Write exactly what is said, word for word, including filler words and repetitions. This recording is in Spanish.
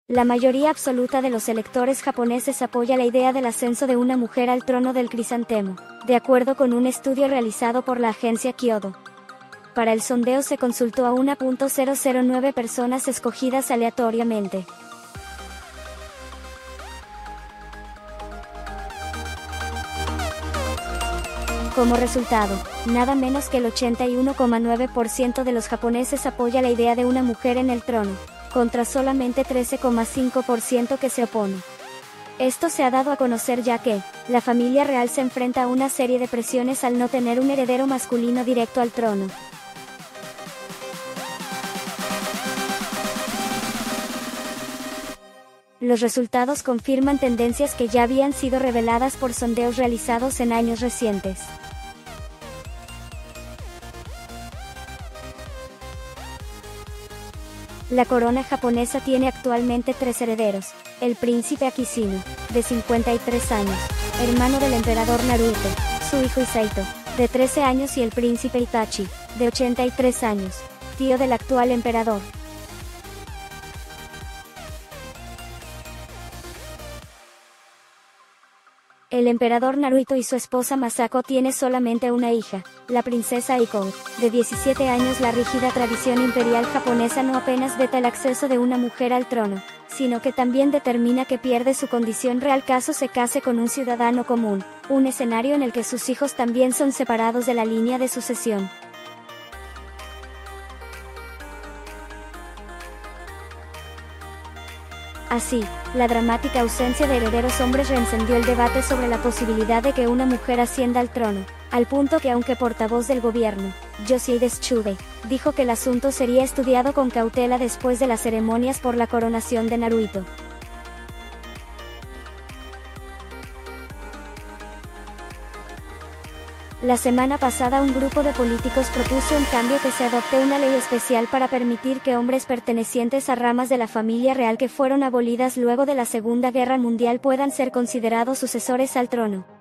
La mayoría absoluta de los electores japoneses apoya la idea del ascenso de una mujer al trono del crisantemo, de acuerdo con un estudio realizado por la agencia Kyodo. Para el sondeo se consultó a una punto cero cero nueve personas escogidas aleatoriamente. Como resultado, nada menos que el ochenta y uno coma nueve por ciento de los japoneses apoya la idea de una mujer en el trono, contra solamente trece coma cinco por ciento que se opone. Esto se ha dado a conocer ya que, la familia real se enfrenta a una serie de presiones al no tener un heredero masculino directo al trono. Los resultados confirman tendencias que ya habían sido reveladas por sondeos realizados en años recientes. La corona japonesa tiene actualmente tres herederos: el príncipe Akishino, de cincuenta y tres años, hermano del emperador Naruhito, su hijo Hisahito, de trece años, y el príncipe Itachi, de ochenta y tres años, tío del actual emperador. El emperador Naruhito y su esposa Masako tiene solamente una hija, la princesa Aiko, de diecisiete años. La rígida tradición imperial japonesa no apenas veta el acceso de una mujer al trono, sino que también determina que pierde su condición real caso se case con un ciudadano común, un escenario en el que sus hijos también son separados de la línea de sucesión. Así, la dramática ausencia de herederos hombres reencendió el debate sobre la posibilidad de que una mujer ascienda al trono, al punto que aunque portavoz del gobierno, Yoshihide Tsude, dijo que el asunto sería estudiado con cautela después de las ceremonias por la coronación de Naruhito. La semana pasada un grupo de políticos propuso en cambio que se adopte una ley especial para permitir que hombres pertenecientes a ramas de la familia real que fueron abolidas luego de la Segunda Guerra Mundial puedan ser considerados sucesores al trono.